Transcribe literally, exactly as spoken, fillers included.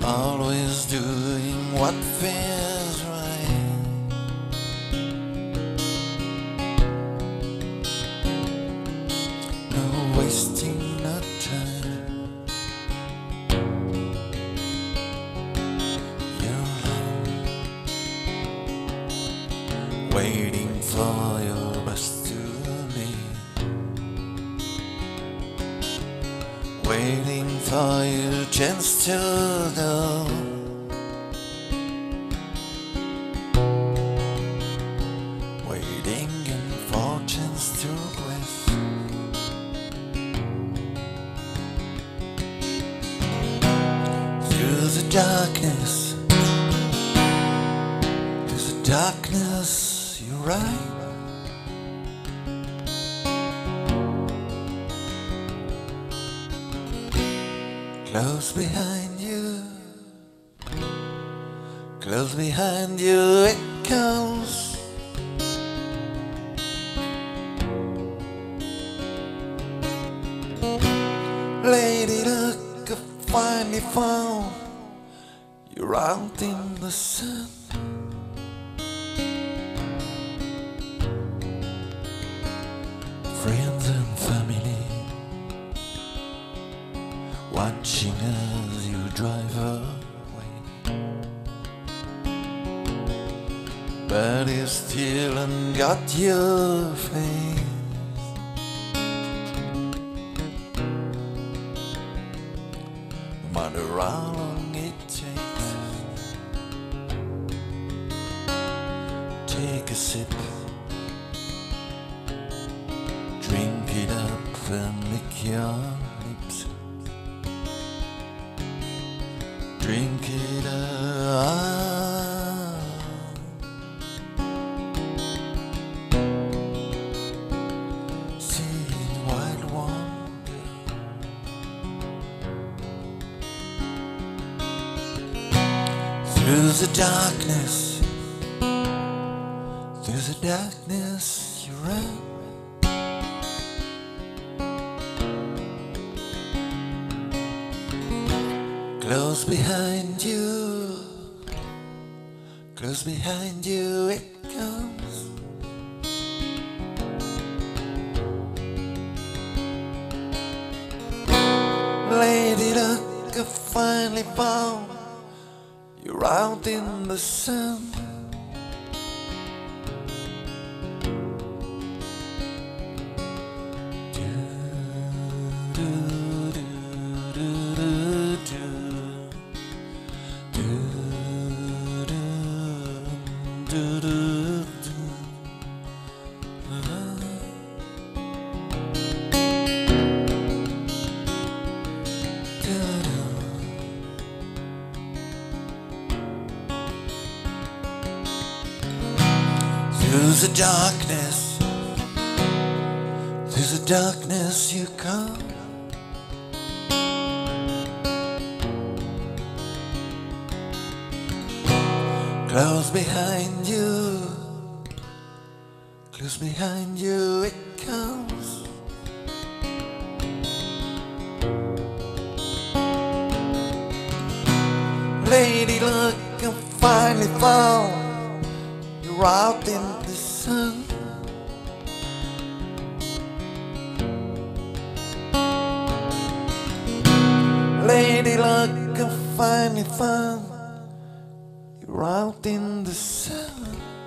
always doing what feels right. No wasting no time. You're alone, waiting for your bus to leave, waiting for your chance to go. Waiting in for chance to rest. Through the darkness, through the darkness, you're right. Close behind you, close behind you it comes. Lady luck, I finally found you're out in the sun. Friends and family watching as you drive away, but you still ain't got your face. No matter how long it takes, take a sip, drink it up and lick your lips. Drink it up. Seeing wild wonder. Through the darkness, through the darkness you run. Close behind you, close behind you it comes. Lady luck, I finally found you're out in the sun. Through the darkness, through the darkness you come. Close behind you, close behind you it comes. Lady luck, I finally found you're out in the sun. Lady luck, I finally found you're out in the sun.